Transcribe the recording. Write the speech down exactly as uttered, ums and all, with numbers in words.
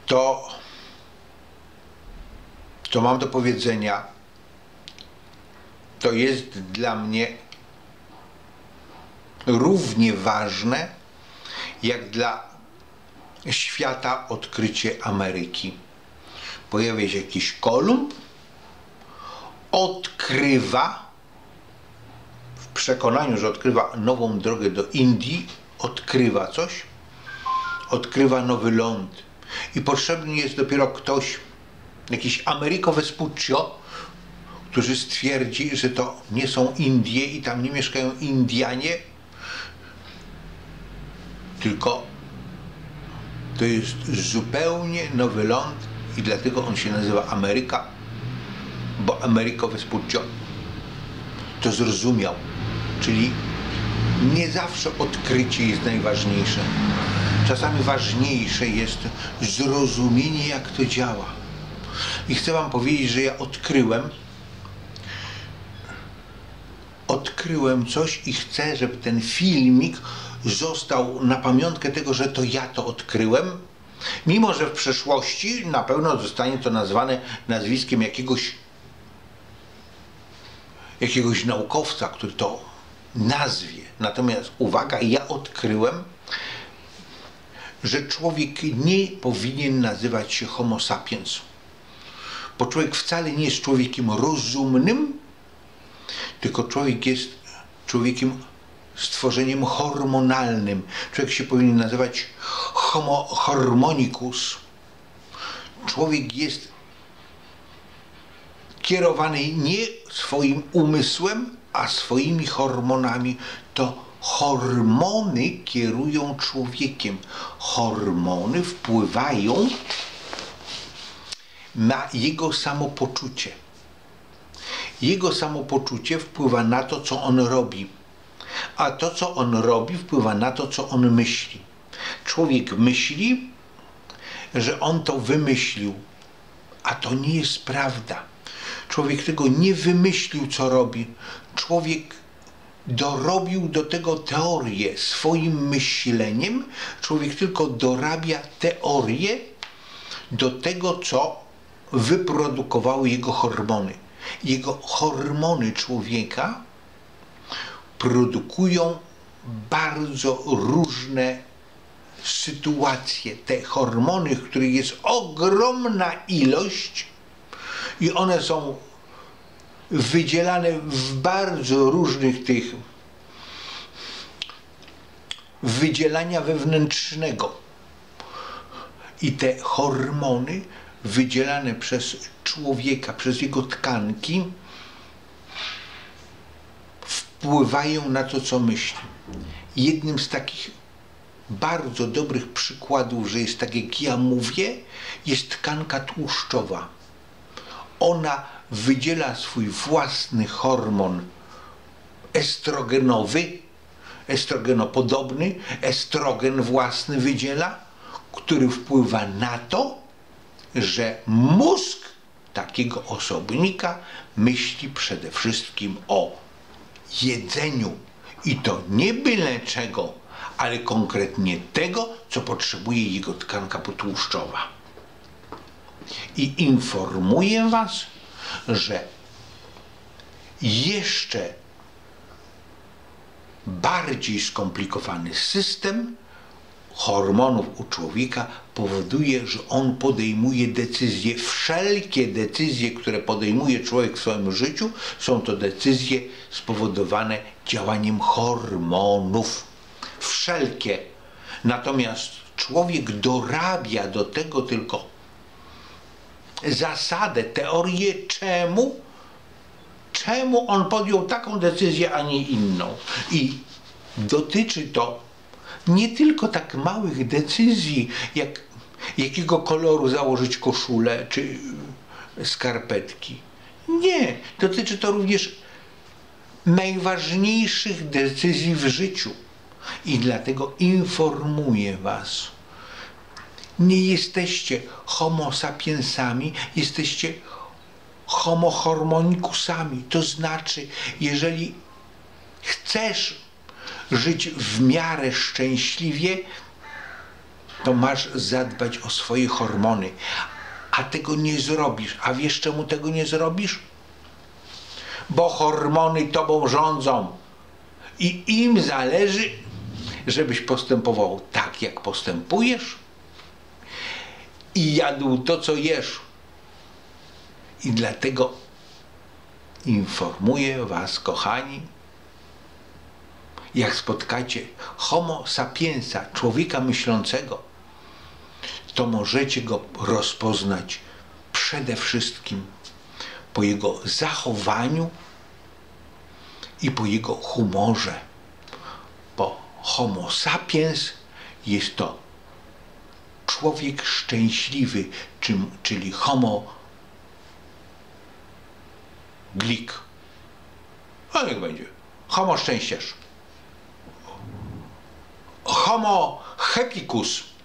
to, co mam do powiedzenia, to jest dla mnie równie ważne, jak dla świata odkrycie Ameryki. Pojawia się jakiś Kolumb, odkrywa, w przekonaniu, że odkrywa nową drogę do Indii, odkrywa coś, odkrywa nowy ląd i potrzebny jest dopiero ktoś, jakiś Americo Vespuccio, który stwierdzi, że to nie są Indie i tam nie mieszkają Indianie, tylko to jest zupełnie nowy ląd i dlatego on się nazywa Ameryka, bo Americo Vespuccio to zrozumiał. Czyli nie zawsze odkrycie jest najważniejsze. Czasami ważniejsze jest zrozumienie, jak to działa. I chcę wam powiedzieć, że ja odkryłem odkryłem coś i chcę, żeby ten filmik został na pamiątkę tego, że to ja to odkryłem. Mimo że w przeszłości na pewno zostanie to nazwane nazwiskiem jakiegoś jakiegoś naukowca, który to nazwie. Natomiast uwaga, ja odkryłem, że człowiek nie powinien nazywać się Homo sapiens. Bo człowiek wcale nie jest człowiekiem rozumnym, tylko człowiek jest człowiekiem, stworzeniem hormonalnym. Człowiek się powinien nazywać Homo harmonicus. Człowiek jest kierowany nie swoim umysłem, a swoimi hormonami. To hormony kierują człowiekiem. Hormony wpływają na jego samopoczucie. Jego samopoczucie wpływa na to, co on robi. A to, co on robi, wpływa na to, co on myśli. Człowiek myśli, że on to wymyślił, a to nie jest prawda. Człowiek tego nie wymyślił, co robi. Człowiek dorobił do tego teorię swoim myśleniem. Człowiek tylko dorabia teorię do tego, co wyprodukowały jego hormony. Jego hormony człowieka produkują bardzo różne sytuacje. Te hormony, których jest ogromna ilość i one są wydzielane w bardzo różnych tych wydzielania wewnętrznego. I te hormony wydzielane przez człowieka, przez jego tkanki wpływają na to, co myśli. Jednym z takich bardzo dobrych przykładów, że jest tak, jak ja mówię, jest tkanka tłuszczowa. Ona wydziela swój własny hormon estrogenowy, estrogenopodobny, estrogen własny wydziela, który wpływa na to, że mózg takiego osobnika myśli przede wszystkim o jedzeniu. I to nie byle czego, ale konkretnie tego, co potrzebuje jego tkanka potłuszczowa. I informuję was, że jeszcze bardziej skomplikowany system hormonów u człowieka powoduje, że on podejmuje decyzje. Wszelkie decyzje, które podejmuje człowiek w swoim życiu, są to decyzje spowodowane działaniem hormonów. Wszelkie. Natomiast człowiek dorabia do tego tylko zasadę, teorię, czemu, czemu on podjął taką decyzję, a nie inną. I dotyczy to nie tylko tak małych decyzji, jak jakiego koloru założyć koszulę czy skarpetki. Nie, dotyczy to również najważniejszych decyzji w życiu. I dlatego informuję was. Nie jesteście homo sapiensami, jesteście homo harmonicusami. To znaczy, jeżeli chcesz żyć w miarę szczęśliwie, to masz zadbać o swoje hormony, a tego nie zrobisz. A wiesz, czemu tego nie zrobisz? Bo hormony tobą rządzą i im zależy, żebyś postępował tak, jak postępujesz i jadł to, co jesz. I dlatego informuję was, kochani, jak spotkacie homo sapiensa, człowieka myślącego, to możecie go rozpoznać przede wszystkim po jego zachowaniu i po jego humorze. Bo homo sapiens jest to człowiek szczęśliwy, czym, czyli homo glik. A niech będzie. Homo szczęściarz. Homo happicus.